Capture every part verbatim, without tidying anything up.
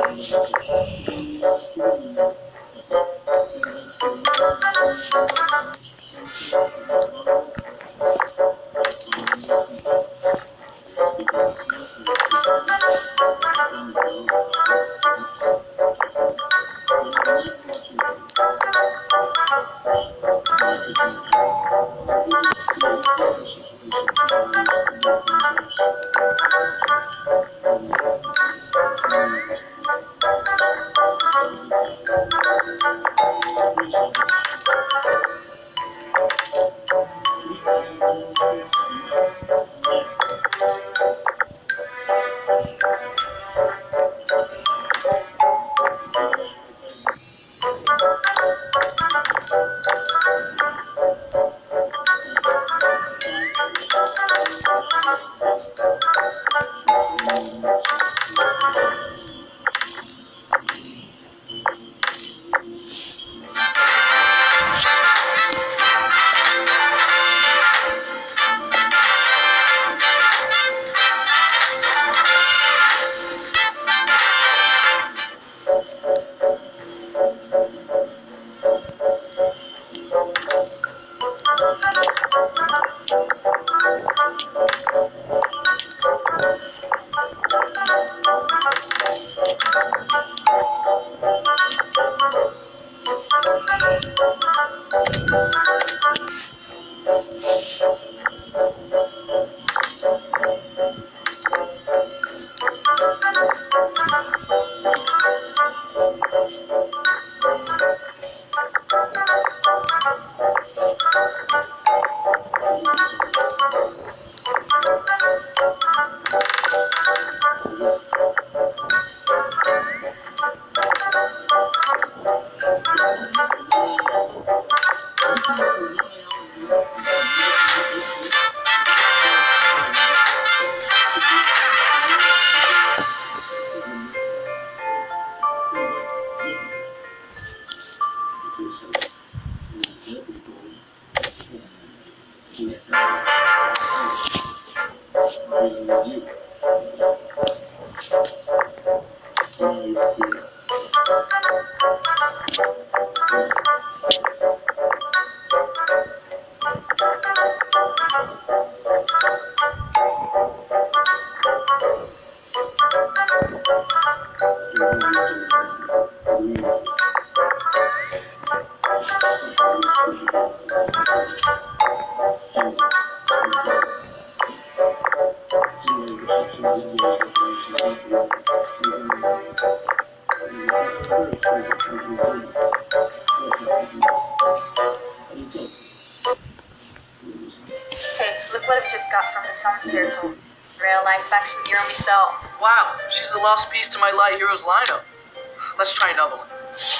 Hey, look what I've just got from the Sun Circle. Real life action hero Michelle. Wow, she's the last piece to my Light Heroes lineup. Let's try another one.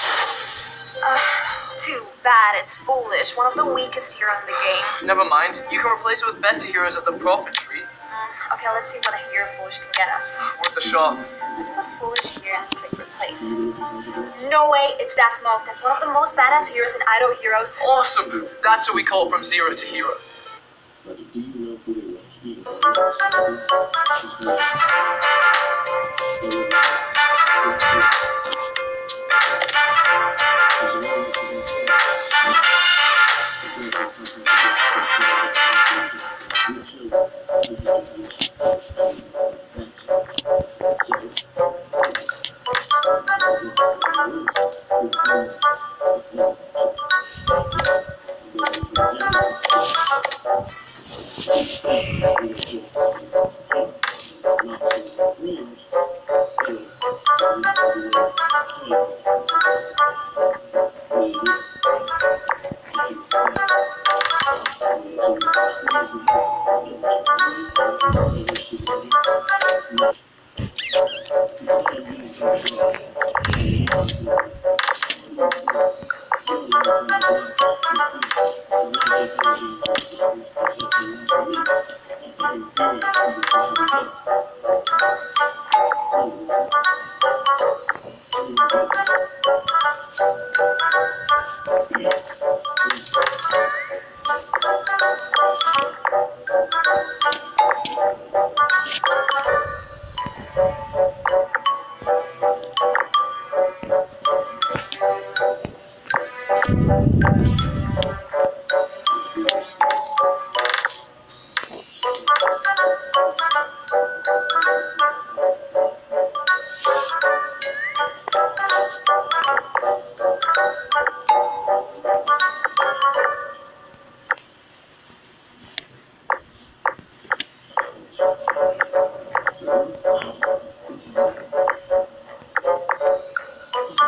Uh, too bad, it's foolish. One of the weakest hero in the game. Never mind, you can replace it with better heroes at the proper treat. Mm, okay, let's see what a hero Foolish can get us. Worth a shot. Let's put Foolish here and click replace. No way, it's that Smoke. That's one of the most badass heroes in Idol Heroes. Awesome! That's what we call from zero to hero. But do you know who they want? Do you know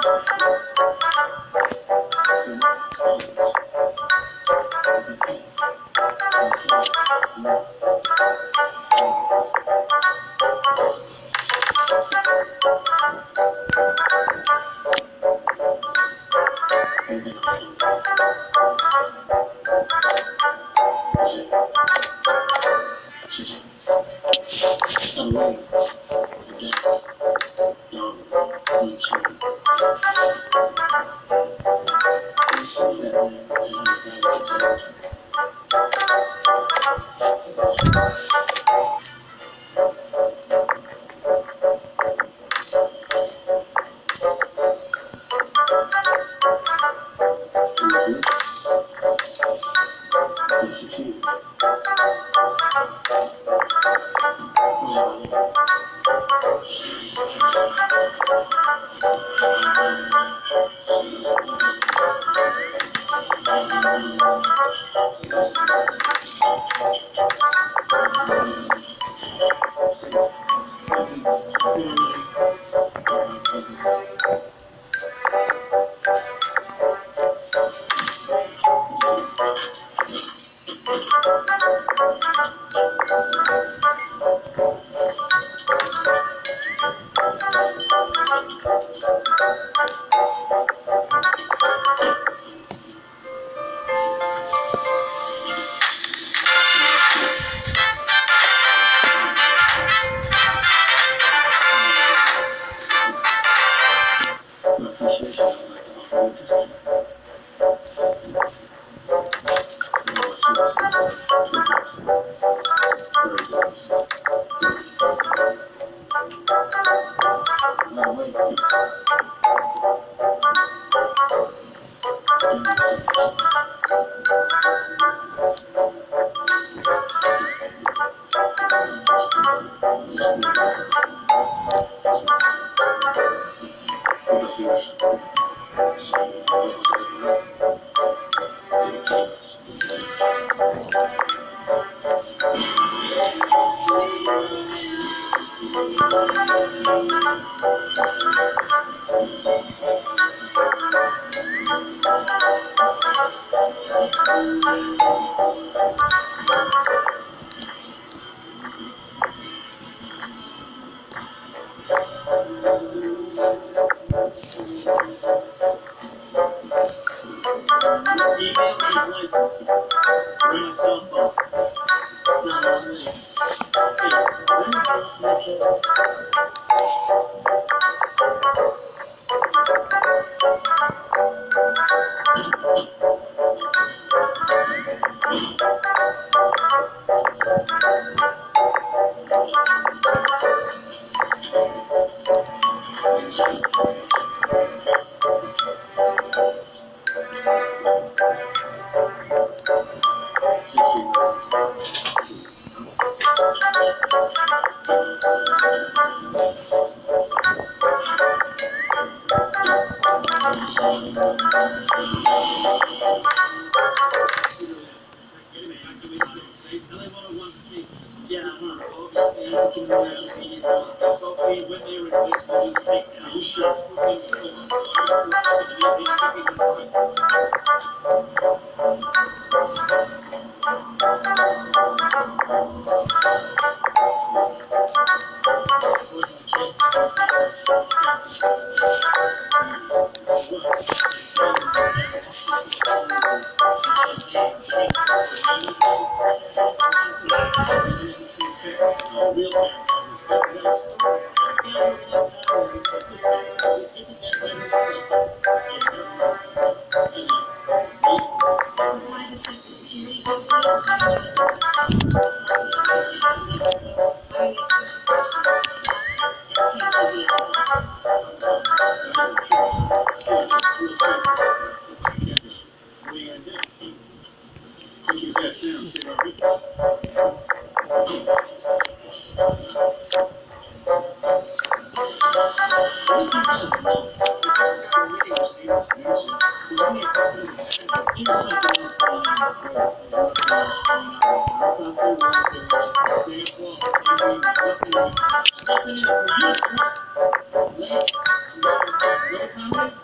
Nothing in it for you.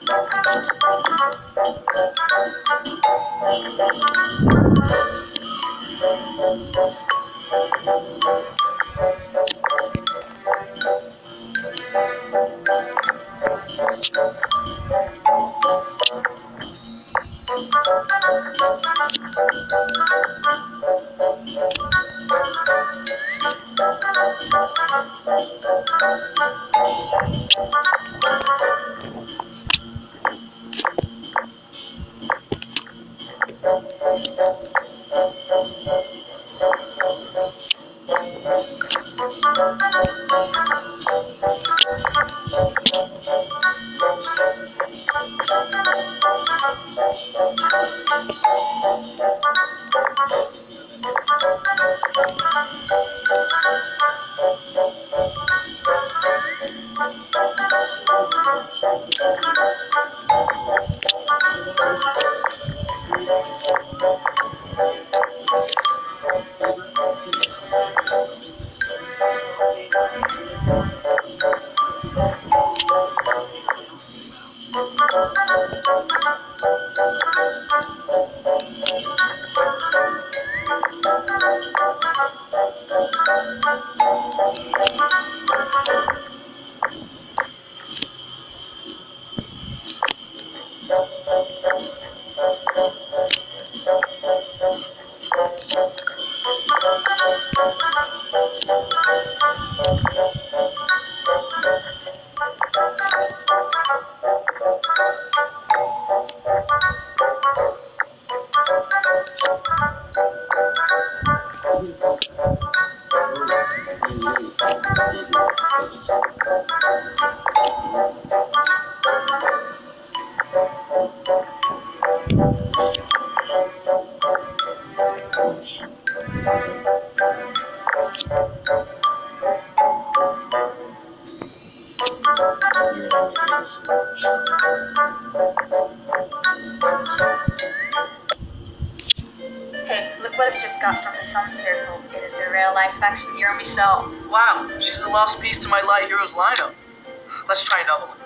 Hey, look what I just got from the Sun Circle. It is a real-life action hero, Michelle. Wow, she's the last piece to my Light Heroes lineup. Let's try another one.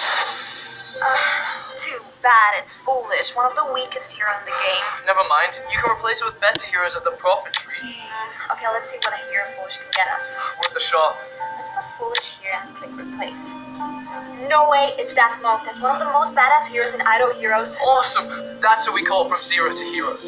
Uh, too bad, it's foolish. One of the weakest hero in the game. Never mind, you can replace it with better heroes at the profit tree. Mm, okay, let's see what a hero foolish can get us. Worth a shot. Let's put foolish here and click replace. No way, it's that small. That's one of the most badass heroes in Idol Heroes. Awesome! That's what we call from zero to heroes.